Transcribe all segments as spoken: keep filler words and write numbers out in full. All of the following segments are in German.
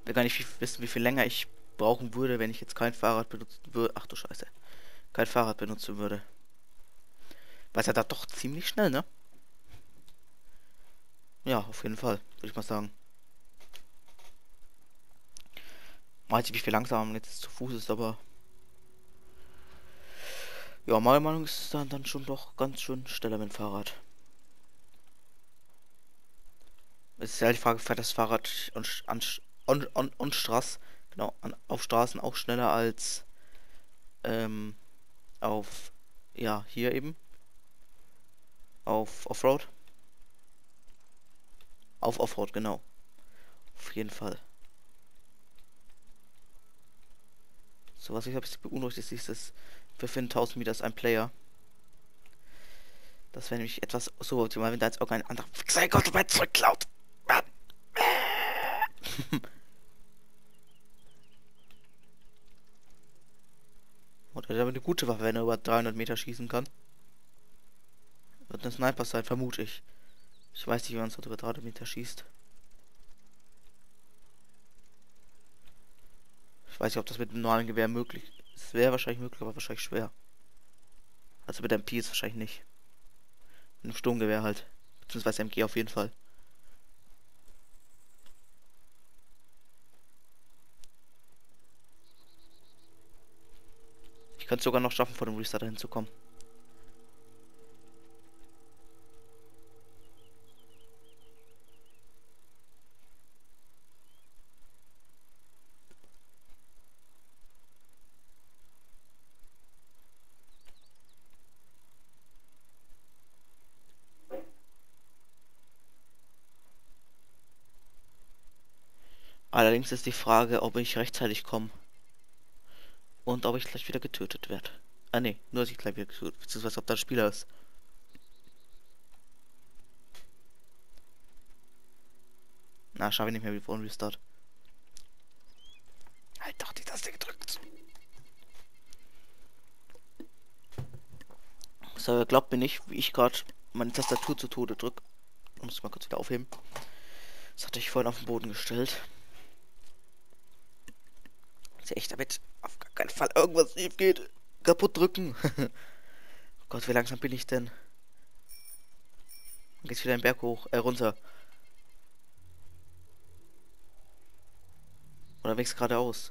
will gar nicht wie, wissen, wie viel länger ich brauchen würde, wenn ich jetzt kein Fahrrad benutzen würde. Ach du Scheiße. Kein Fahrrad benutzen würde. Weil es ja da doch ziemlich schnell, ne? Ja, auf jeden Fall, würde ich mal sagen. Weiß nicht, wie viel langsamer man jetzt zu Fuß ist, aber ja, meiner Meinung nach ist es dann, dann schon doch ganz schön schneller mit dem Fahrrad. Es ist ja die Frage, fährt das Fahrrad an, an, on, on, on Straß, genau, an, auf Straßen auch schneller als ähm, auf, ja, hier eben, auf Offroad? Auf Offroad, genau. Auf jeden Fall. So, was ich ein bisschen beunruhigt ist, ist das für tausend Meter ist ein Player. Das wäre nämlich etwas so optimal, wenn da jetzt irgendein anderer sein Gott mal zurückklaut. Oder der hat eine gute Waffe, wenn er über dreihundert Meter schießen kann. Wird ein Sniper sein, vermute ich. Ich weiß nicht, wie man so über dreihundert Meter schießt. Ich weiß nicht, ob das mit einem normalen Gewehr möglich ist. Es wäre wahrscheinlich möglich, aber wahrscheinlich schwer. Also mit M P ist es wahrscheinlich nicht. Mit einem Sturmgewehr halt. Beziehungsweise M G auf jeden Fall. Ich könnte es sogar noch schaffen, vor dem Restart dahin zu kommen. Allerdings ist die Frage, ob ich rechtzeitig komme. Und ob ich gleich wieder getötet werde. Ah ne, nur dass ich gleich wieder getötet, beziehungsweise ob da ein Spieler ist. Na, schaffe ich nicht mehr wie vor dem Restart. Halt doch die Taste gedrückt. So, glaubt mir nicht, wie ich gerade meine Tastatur zu Tode drücke. Muss ich mal kurz wieder aufheben. Das hatte ich vorhin auf den Boden gestellt. Ist ja echt damit auf gar keinen Fall irgendwas schief geht. Kaputt drücken. Oh Gott, wie langsam bin ich denn? Dann geht's wieder den Berg hoch, äh, runter. Oder wächst geradeaus.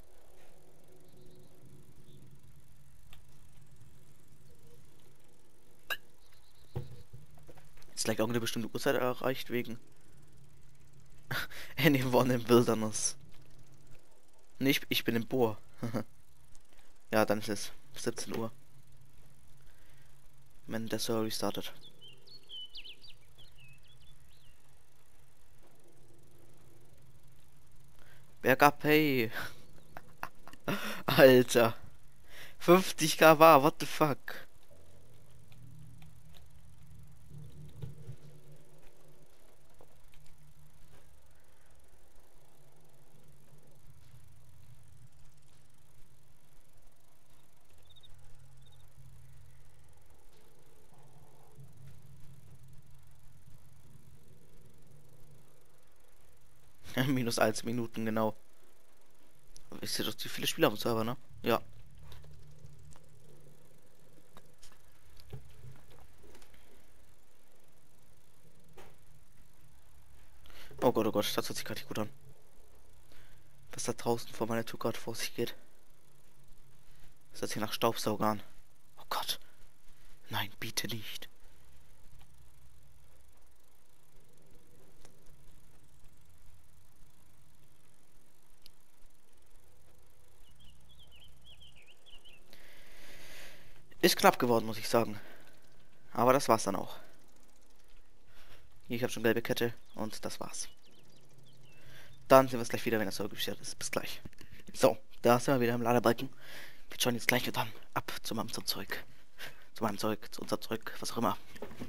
Ist vielleicht irgendeine bestimmte Uhrzeit erreicht wegen Anyone im Wilderness. Nee, ich, ich bin im Bohr. Ja, dann ist es siebzehn Uhr. Wenn der Server restartet. Bergab, hey. Alter. fünfzig Kilometer war, what the fuck? Minus eins Minuten, genau. Wisst ihr doch, wie viele Spieler am Server, ne? Ja. Oh Gott, oh Gott, das hört sich gerade nicht gut an. Was da draußen vor meiner Tür gerade vor sich geht. Das hört sich nach Staubsauger an. Oh Gott. Nein, bitte nicht. Ist knapp geworden, muss ich sagen. Aber das war's dann auch. Hier, ich habe schon gelbe Kette und das war's. Dann sehen wir uns gleich wieder, wenn das Server gestartet ist. Bis gleich. So, da sind wir wieder im Ladebalken. Wir schauen jetzt gleich wieder ab zu meinem zum Zeug. Zu meinem Zeug, zu unserem Zeug, was auch immer.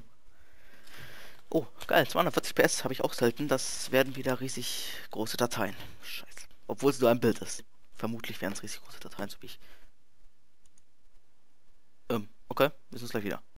Oh, geil, zweihundertvierzig P S habe ich auch selten. Das werden wieder riesig große Dateien. Scheiße. Obwohl es nur ein Bild ist. Vermutlich werden es riesig große Dateien, so wie ich. Ähm, okay, wir sehen uns gleich wieder.